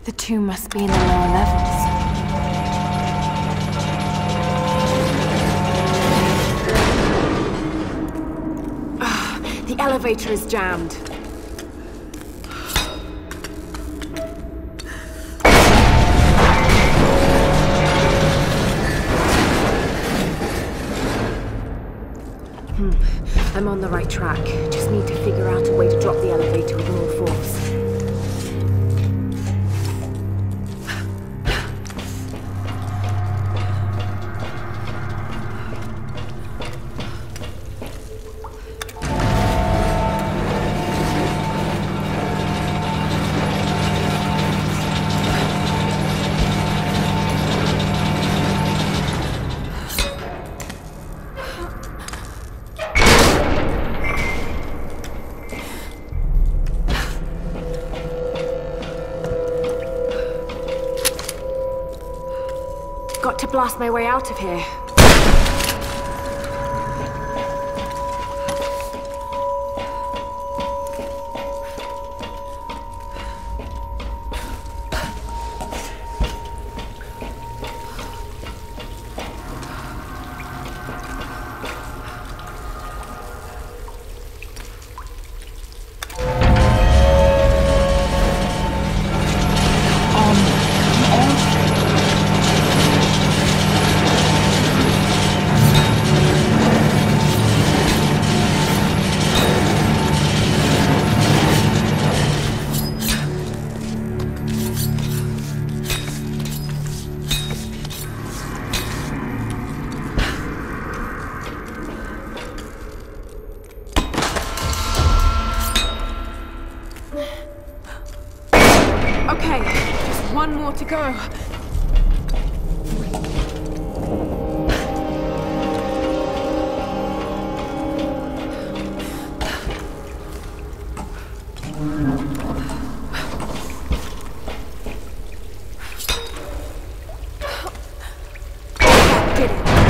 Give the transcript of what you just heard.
The tomb must be in the lower levels. The elevator is jammed. I'm on the right track. Just need to figure out a way to drop the elevator with more force. Got to blast my way out of here. Okay, just one more to go. Did it.